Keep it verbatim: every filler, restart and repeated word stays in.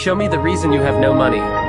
Show me the reason you have no money.